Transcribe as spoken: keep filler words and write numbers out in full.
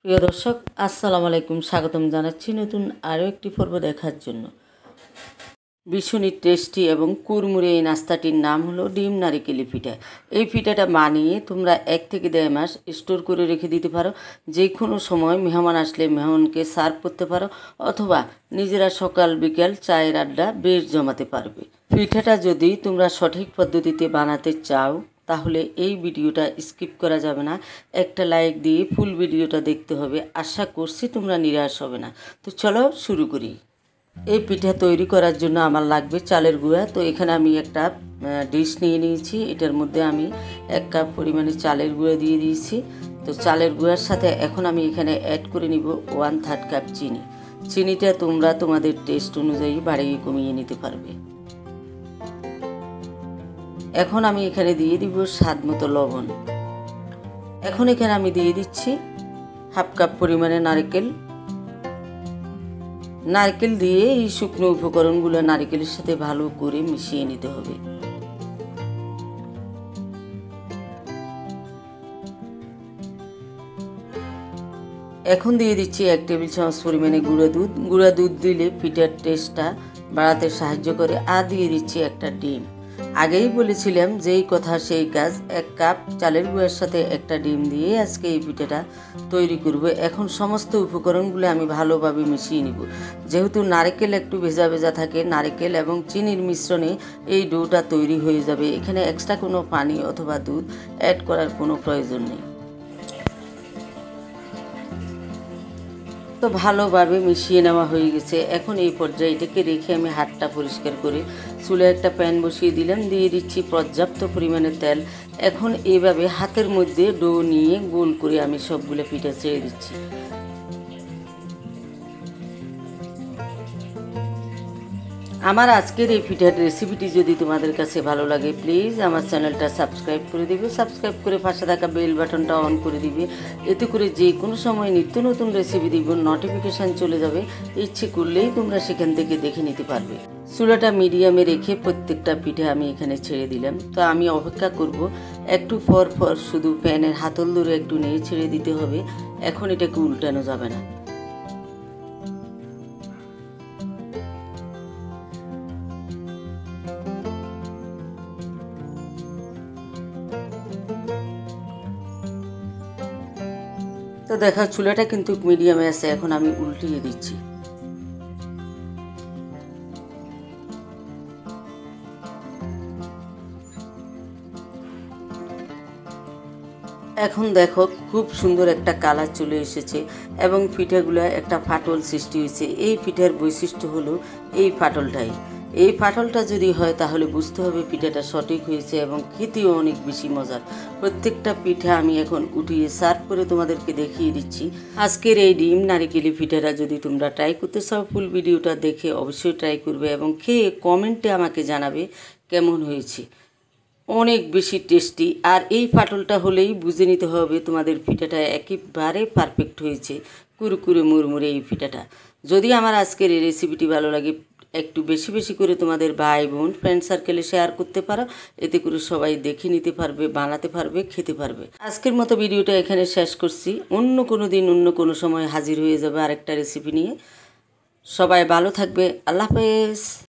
প্রিয় দর্শক আসসালামু আলাইকুম, স্বাগতম জানাচ্ছি নতুন আরও একটি পর্ব দেখার জন্য। ভীষণই টেস্টি এবং কুরমুরে এই নাস্তাটির নাম হলো ডিম নারিকেলি পিঠা। এই পিঠাটা বানিয়ে তোমরা এক থেকে দেড় মাস স্টোর করে রেখে দিতে পারো। যে কোনো সময় মেহমান আসলে মেহমানকে সার্ভ করতে পারো, অথবা নিজেরা সকাল বিকেল চায়ের আড্ডা বেশ জমাতে পারবে। পিঠাটা যদি তোমরা সঠিক পদ্ধতিতে বানাতে চাও তাহলে এই ভিডিওটা স্কিপ করা যাবে না, একটা লাইক দিয়ে ফুল ভিডিওটা দেখতে হবে। আশা করছি তোমরা নিরাশ হবে না। তো চলো শুরু করি। এই পিঠা তৈরি করার জন্য আমার লাগবে চালের গুঁড়া। তো এখানে আমি একটা ডিশ নিয়ে নিয়েছি, এটার মধ্যে আমি এক কাপ পরিমাণে চালের গুঁড়া দিয়ে দিয়েছি। তো চালের গুঁড়ার সাথে এখন আমি এখানে অ্যাড করে নিব ওয়ান থার্ড কাপ চিনি। চিনিটা তোমরা তোমাদের টেস্ট অনুযায়ী বাড়িয়ে কমিয়ে নিতে পারবে। এখন আমি এখানে দিয়ে দিব স্বাদ মতো লবণ। এখন এখানে আমি দিয়ে দিচ্ছি হাফ কাপ পরিমাণে নারকেল। নারকেল দিয়ে এই শুকনো উপকরণগুলো নারকেলের সাথে ভালো করে মিশিয়ে নিতে হবে। এখন দিয়ে দিচ্ছি এক টেবিল চামচ পরিমাণে গুঁড়া দুধ। গুঁড়া দুধ দিলে পিঠার টেস্টটা বাড়াতে সাহায্য করে। আর দিয়ে দিচ্ছি একটা ডিম। আগেই বলেছিলাম যেই কথা সেই কাজ, এক কাপ চালের গুঁড়ার সাথে একটা ডিম দিয়ে আজকে এই পিঠাটা তৈরি করব। এখন সমস্ত উপকরণগুলো আমি ভালোভাবে মিশিয়ে নিব। যেহেতু নারকেল একটু ভেজা ভেজা থাকে, নারকেল এবং চিনির মিশ্রণে এই ডোটা তৈরি হয়ে যাবে। এখানে এক্সট্রা কোনো পানি অথবা দুধ অ্যাড করার কোনো প্রয়োজন নেই। তো ভালোভাবে মিশিয়ে নেওয়া হয়ে গেছে। এখন এই পর্যায়ে এটাকে রেখে আমি হাতটা পরিষ্কার করে চুলে একটা প্যান বসিয়ে দিলাম। দিয়ে দিচ্ছি পর্যাপ্ত পরিমাণে তেল। এখন এইভাবে হাতের মধ্যে ডো নিয়ে গোল করে আমি সবগুলো পিঠা ছেড়ে দিচ্ছি। আমার আজকের এই পিঠার রেসিপিটি যদি তোমাদের কাছে ভালো লাগে প্লিজ আমার চ্যানেলটা সাবস্ক্রাইব করে দিবে। সাবস্ক্রাইব করে পাশে থাকা বেল বাটনটা অন করে দিবে। এতে করে যে কোনো সময় নিত্য নতুন রেসিপি দিব নোটিফিকেশান চলে যাবে। ইচ্ছে করলেই তোমরা সেখান থেকে দেখে নিতে পারবে। চুলাটা মিডিয়ামে রেখে প্রত্যেকটা পিঠে আমি এখানে ছেড়ে দিলাম। তো আমি অপেক্ষা করব, একটু পর পর শুধু প্যানের হাতল ধরে একটু নেড়ে ছেড়ে দিতে হবে। এখন এটাকে উল্টানো যাবে না। তো দেখা চুলাটা কিন্তু মিডিয়ামে আছে, এখন আমি উল্টিয়ে দিচ্ছি। এখন দেখো খুব সুন্দর একটা কালার চলে এসেছে এবং পিঠাগুলো একটা ফাটল সৃষ্টি হয়েছে। এই পিঠার বৈশিষ্ট্য হলো এই ফাটলটাই। এই ফাটলটা যদি হয় তাহলে বুঝতে হবে পিঠাটা সঠিক হয়েছে এবং খেতেও অনেক বেশি মজার। প্রত্যেকটা পিঠা আমি এখন উঠিয়ে সার্ভ করে তোমাদেরকে দেখিয়ে দিচ্ছি। আজকের এই ডিম নারিকেলি পিঠাটা যদি তোমরা ট্রাই করতে চাও ফুল ভিডিওটা দেখে অবশ্যই ট্রাই করবে এবং খেয়ে কমেন্টে আমাকে জানাবে কেমন হয়েছে। অনেক বেশি টেস্টি। আর এই ফাটলটা হলেই বুঝে নিতে হবে তোমাদের পিঠাটা একেবারে পারফেক্ট হয়েছে, কুরকুরে মুরমুরে এই পিঠাটা। যদি আমার আজকের এই রেসিপিটি ভালো লাগে একটু বেশি বেশি করে তোমাদের ভাই বোন ফ্রেন্ড সার্কেলে শেয়ার করতে পারো। এতে করে সবাই দেখে নিতে পারবে, বানাতে পারবে, খেতে পারবে। আজকের মতো ভিডিওটা এখানে শেষ করছি। অন্য কোনো দিন অন্য কোনো সময় হাজির হয়ে যাবে আরেকটা রেসিপি নিয়ে। সবাই ভালো থাকবে। আল্লাহ হাফেজ।